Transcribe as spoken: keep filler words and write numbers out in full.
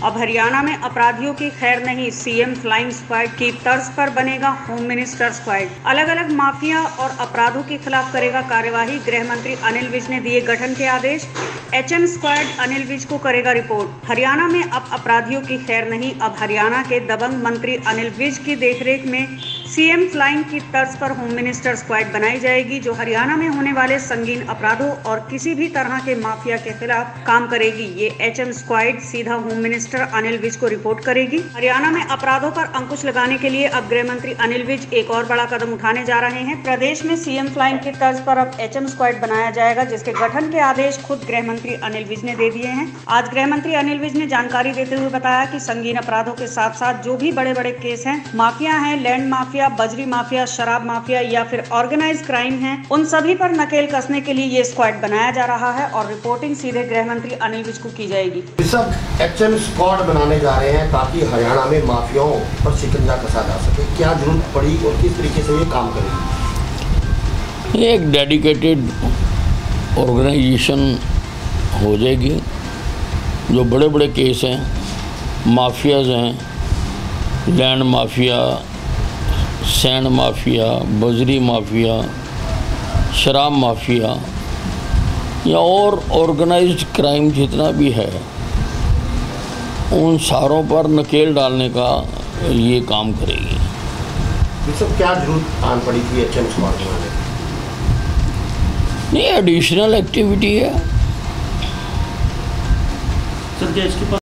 अब हरियाणा में अपराधियों की खैर नहीं, सीएम फ्लाइंग स्क्वाड की तर्ज पर बनेगा होम मिनिस्टर स्क्वाड। अलग अलग माफिया और अपराधों के खिलाफ करेगा कार्यवाही। गृह मंत्री अनिल विज ने दिए गठन के आदेश। एचएम स्क्वाड अनिल विज को करेगा रिपोर्ट। हरियाणा में अब अपराधियों की खैर नहीं। अब हरियाणा के दबंग मंत्री अनिल विज की देखरेख में सीएम फ्लाइंग की तर्ज पर होम मिनिस्टर स्क्वाड बनाई जाएगी, जो हरियाणा में होने वाले संगीन अपराधों और किसी भी तरह के माफिया के खिलाफ काम करेगी। ये एचएम स्क्वाड सीधा होम मिनिस्टर अनिल विज को रिपोर्ट करेगी। हरियाणा में अपराधों पर अंकुश लगाने के लिए अब गृह मंत्री अनिल विज एक और बड़ा कदम उठाने जा रहे हैं। प्रदेश में सीएम फ्लाइंग की तर्ज पर अब एचएम स्क्वाड बनाया जाएगा, जिसके गठन के आदेश खुद गृह मंत्री अनिल विज ने दे दिए हैं। आज गृह मंत्री अनिल विज ने जानकारी देते हुए बताया कि संगीन अपराधों के साथ साथ जो भी बड़े बड़े केस हैं, माफिया हैं, लैंड माफिया, बजरी माफिया, शराब माफिया या फिर ऑर्गेनाइज क्राइम है, उन सभी पर नकेल कसने के लिए ये स्क्वाड बनाया जा रहा है और रिपोर्टिंग सीधे गृह मंत्री अनिल विज को की जाएगी। सब एचएम स्क्वाड बनाने जा रहे हैं ताकि हरियाणा में माफियाओं पर शिकंजा कसा जा सके। क्या जरूरत पड़ी और किस तरीके से ये काम करेगी? ये एक डेडिकेटेड ऑर्गेनाइजेशन हो जाएगी। जो बड़े बड़े केस हैं, माफियाज हैं, लैंड माफिया, सैंड माफिया, बजरी माफिया, शराब माफिया या और ऑर्गेनाइज्ड क्राइम जितना भी है, उन सारों पर नकेल डालने का ये काम करेगी। ये सब क्या जरूरत आन पड़ी थी एचएम स्क्वाड बनाने? नहीं, एडिशनल एक्टिविटी है। सर, क्या इसके